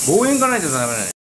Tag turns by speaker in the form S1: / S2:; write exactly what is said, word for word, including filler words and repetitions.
S1: 応援がないとダメだね。